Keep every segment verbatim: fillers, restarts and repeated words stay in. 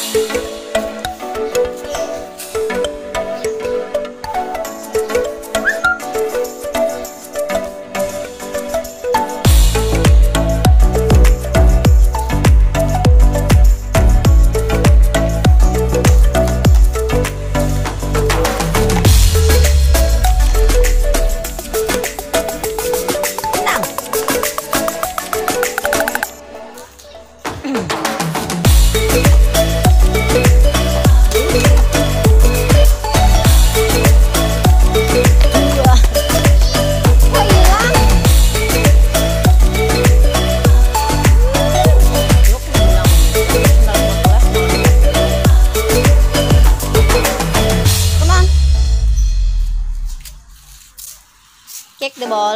Kick the ball.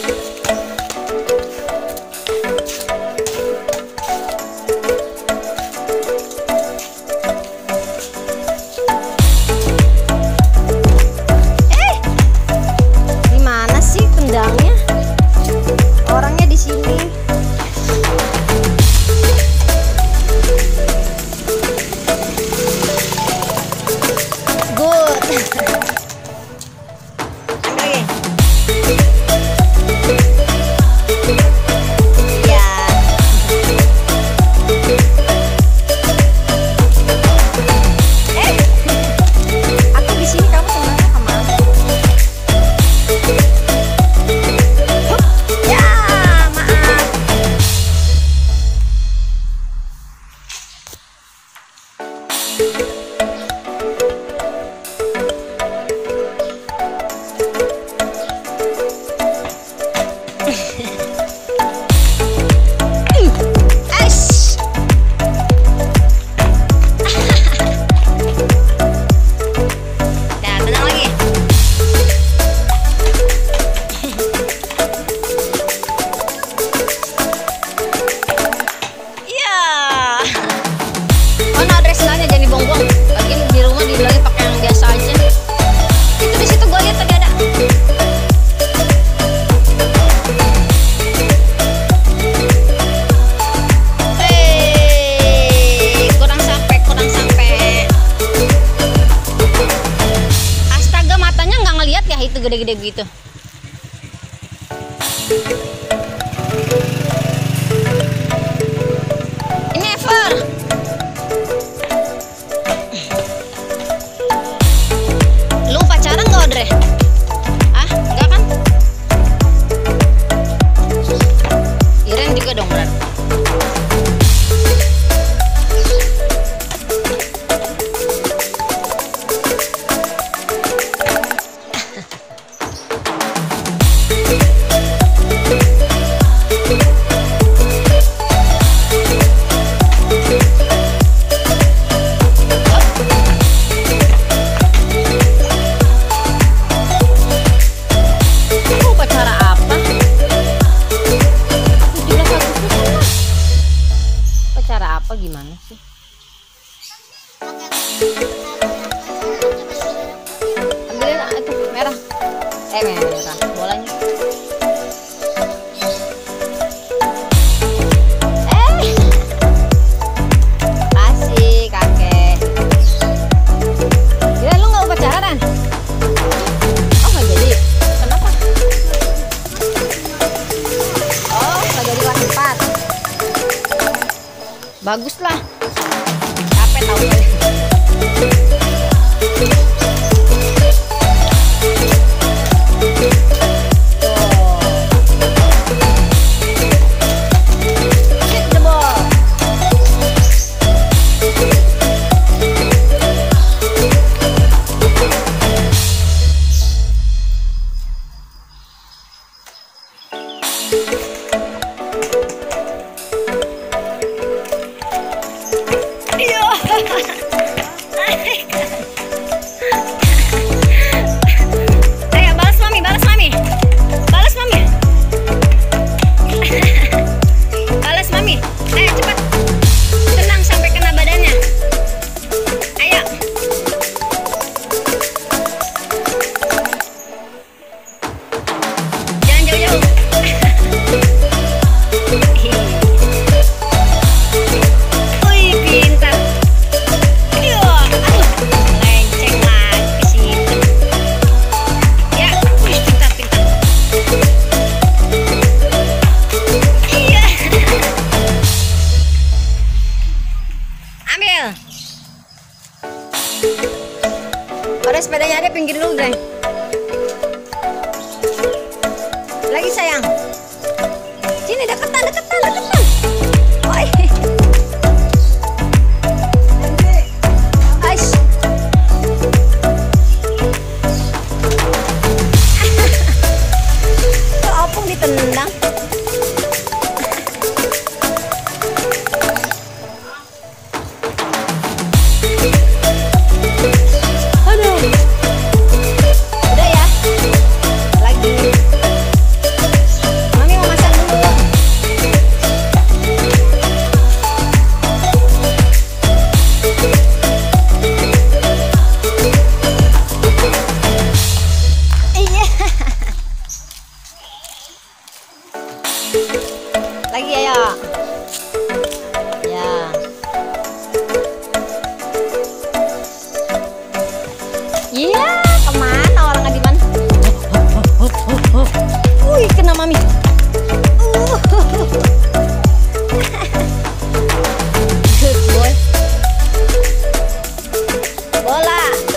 Eh, gimana sih tendangnya? Orangnya di sini. Good. Gede-gede begitu. Ini Ever. Lu pacaran gak, Audrey? Ah, enggak kan? Iren juga dong berarti. Apa gimana sih? Ambilin itu merah. Eh merah bolanya. Eh. Kasih kakek. Gila lu nggak pacaran? Oh nggak jadi. Kenapa? Oh nggak jadi kelas empat. Bagus lah. Capek tau gue. Tuh. Ada sepedanya, ada pinggir dulu, Dre. Lagi sayang. Sini deketan, deketan, deketan. Oi. Aish. Kok opung ditendang? Lagi ya, ya. Ya. Iya, kemana orang Adiman? Wih, kena mami. Uh. Good boy. Bola.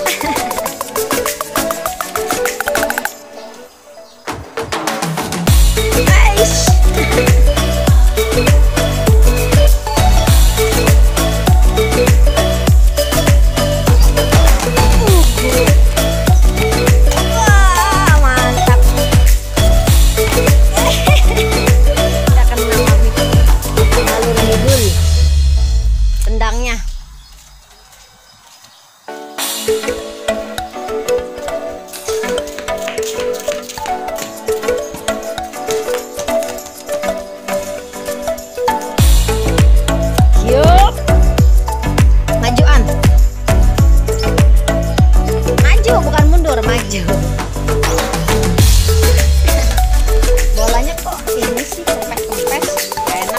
Aish. Tendangnya. Yuk. Majuan. Maju, bukan mundur, maju. Bolanya kok ini sih kempes-kempes, gak enak.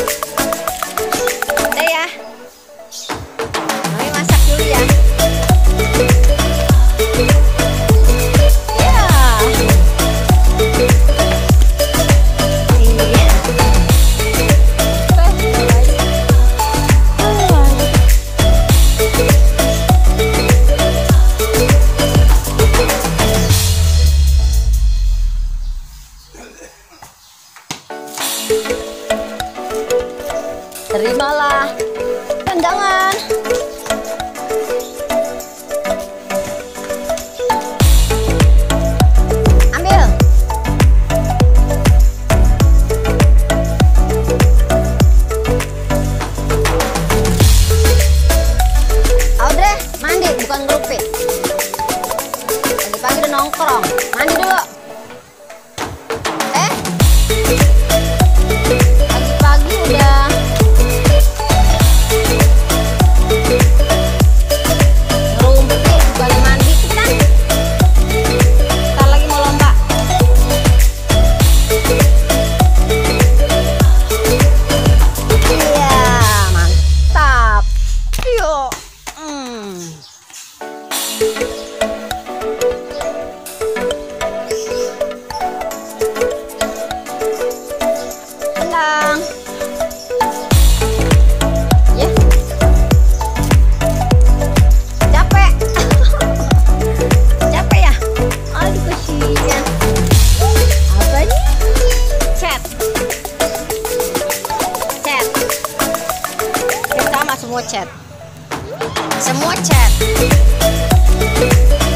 Udah ya. Mami masak dulu ya. Ya. Iya. Terimalah tendangan. Ambil. Audrey, mandi bukan ngerupin. Pagi-pagi udah nongkrong. Mandi dulu. Eh? Pagi-pagi udah tendang. Ya. Capek. Capek ya? Aduh kasihan. Apa nih? Chat. Chat. Kita sama semua chat. Semua chat.